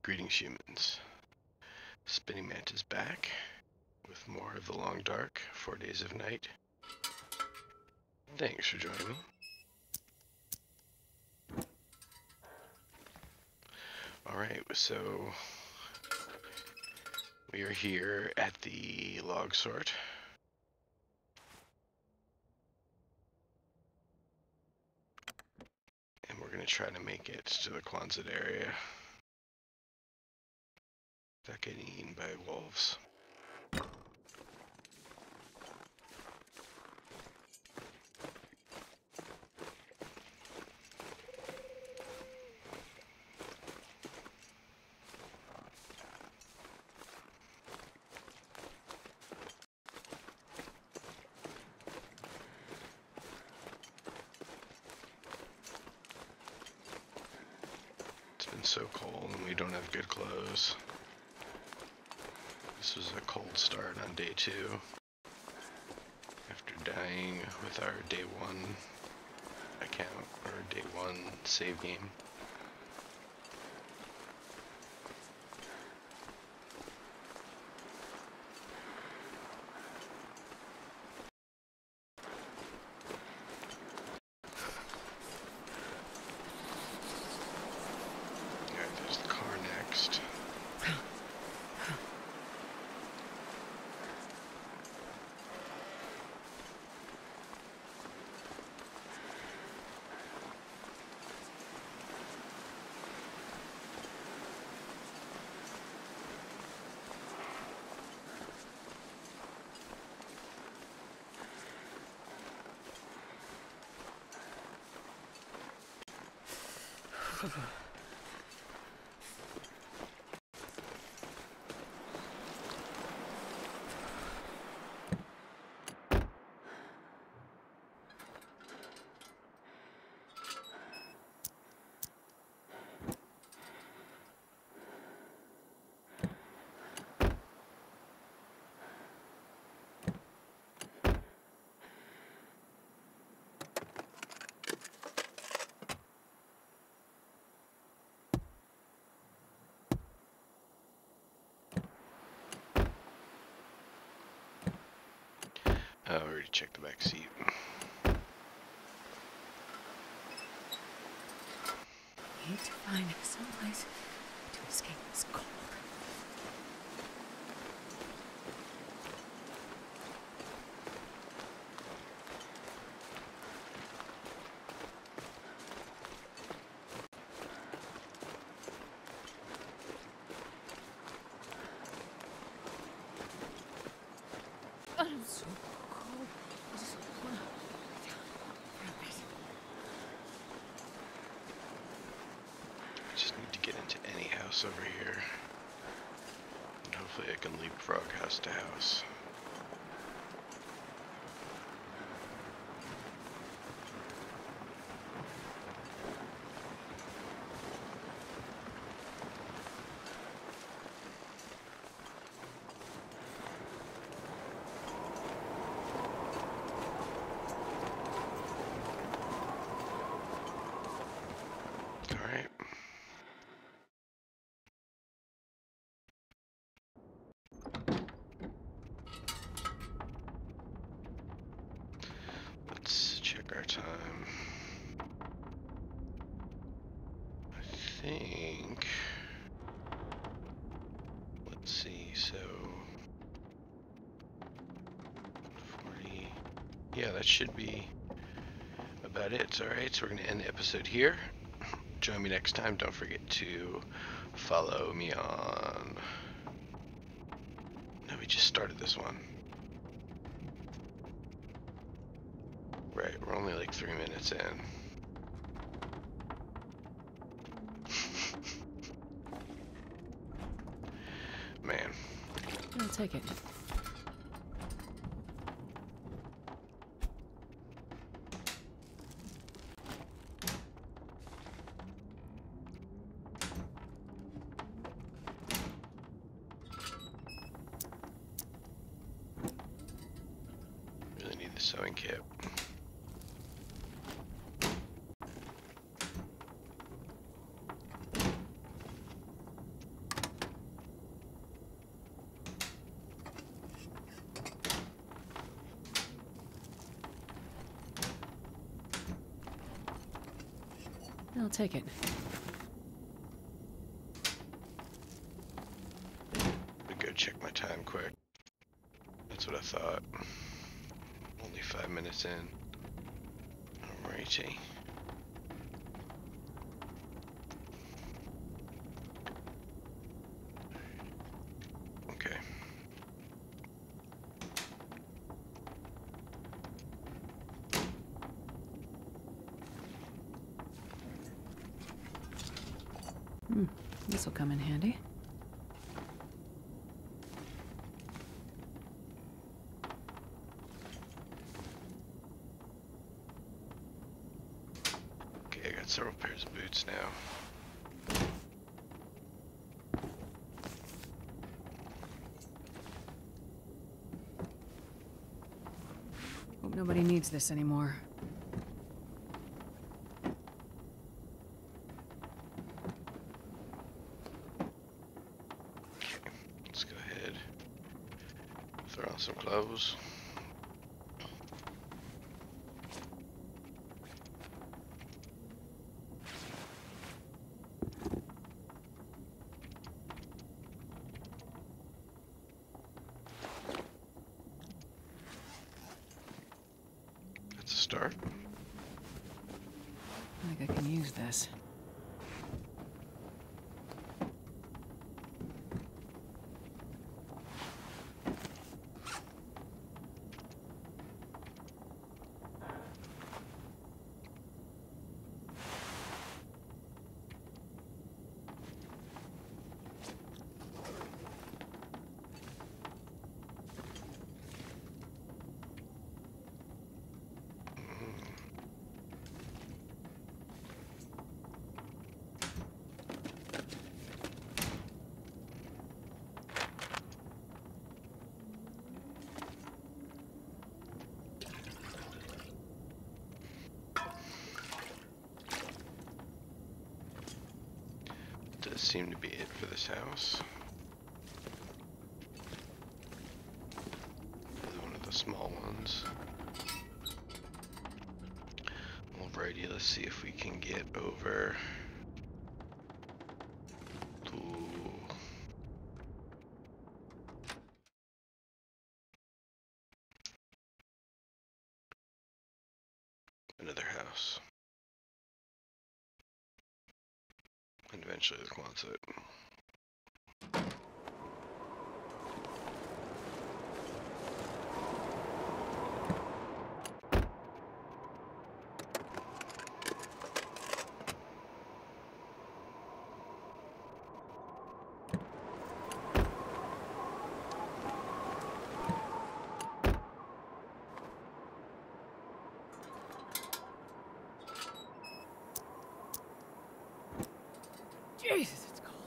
Greetings, humans. Spinning Mantis back with more of The Long Dark, 4 Days of Night. Thanks for joining me. Alright, so we are here at the log sort. And we're going to try to make it to the Quonset area without getting eaten by wolves. It's been so cold and we don't have good clothes. This was a cold start on day 2 after dying with our day 1 account, or day 1 save game. Alright, there's the car next. I already checked the back seat. Need to find someplace to escape this cold. I'm so cold. I just wanna lay down for a bit. I just need to get into any house over here. And hopefully I can leapfrog house to house. Alright. Let's check our time. I think... Let's see, so... 40... Yeah, that should be about it. Alright, so we're going to end the episode here. Join me next time. Don't forget to follow me on... No, we just started this one. Right, we're only like 3 minutes in. Man. I'll take it. Really need the sewing kit. I'll take it. I'll go check my time quick. That's what I thought. Only 5 minutes in. Alrighty. Okay. This'll come in handy. Okay, I got several pairs of boots now. Hope nobody needs this anymore. Let's go ahead. Throw on some clothes. That's a start. I think I can use this. Does seem to be it for this house. One of the small ones. Alrighty, let's see if we can get over to another house. And eventually the Quonset. Jesus, it's cold.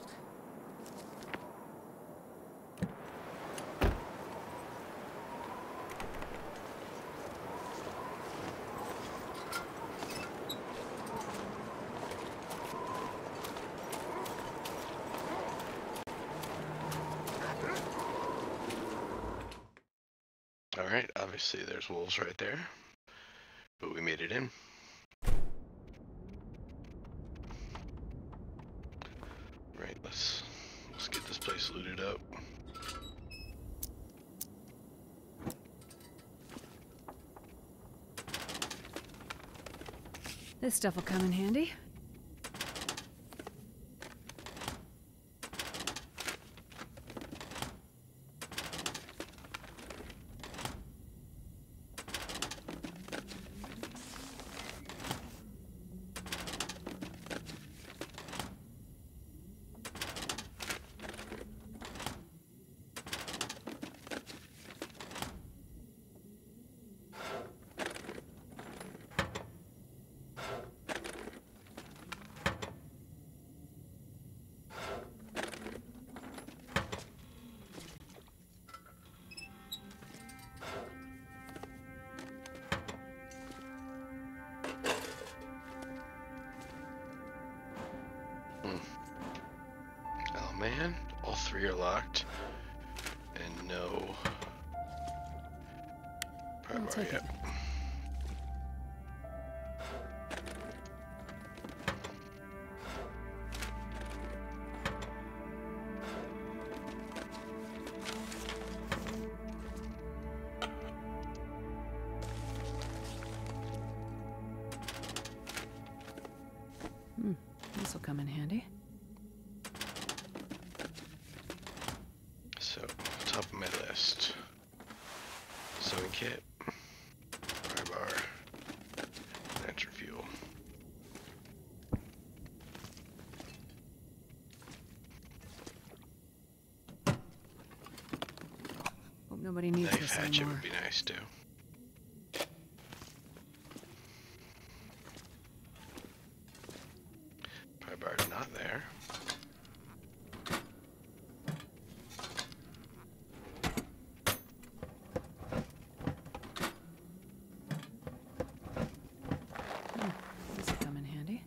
Alright, obviously there's wolves right there, but we made it in. Right, let's get this place looted up. This stuff will come in handy. Oh man, all three are locked. And no I'll take it. come in handy. So, top of my list. Sewing kit, pry bar, nitro fuel. Hope nobody needs Knife this hatchet anymore. would be nice too. Pry bar's not there. This will come in handy.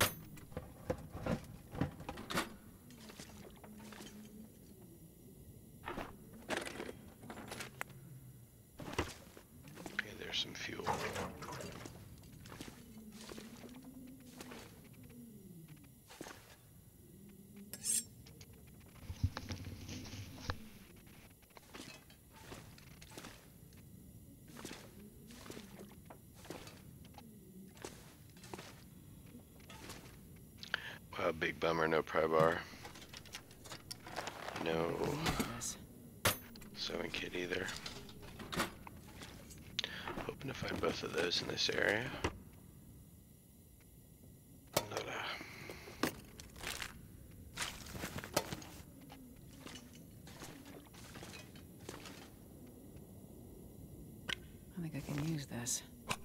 Okay, there's some fuel. Wow, big bummer, no pry bar. No This. sewing kit either. Hoping to find both of those in this area. I think I can use this.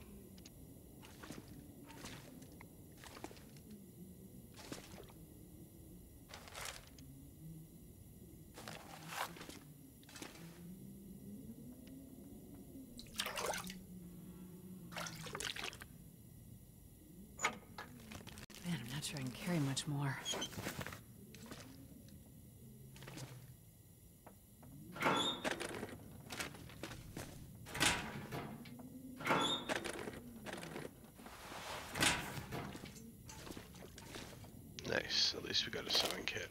Man, I'm not sure I can carry much more. Nice, at least we got a sewing kit.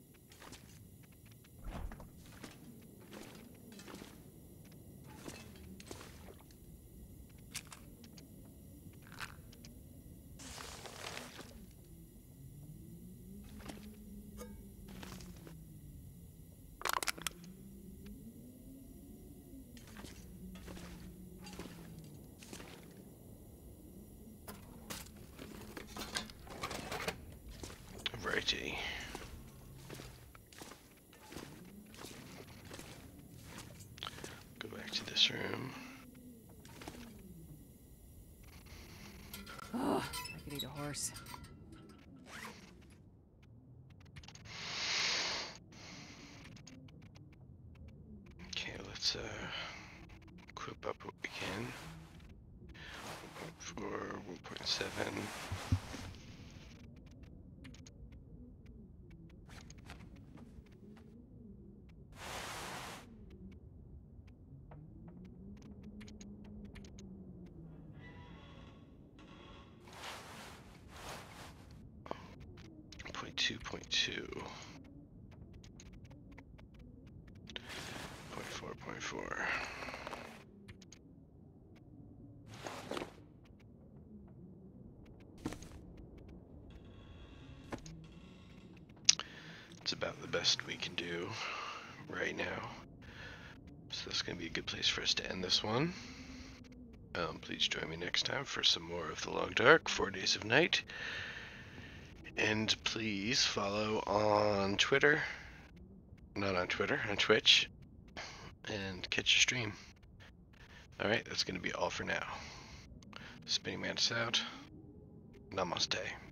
Righty. Go back to this room. Oh, I could eat a horse. Okay, let's equip up what we can. 1.4, 1.7. Point two, point 4, point 4. It's about the best we can do right now. So that's going to be a good place for us to end this one. Please join me next time for some more of The Long Dark, 4 Days of Night. And please follow on Twitter. Not on Twitter, on Twitch. And catch your stream. Alright, that's going to be all for now. Spinning Mantis out. Namaste.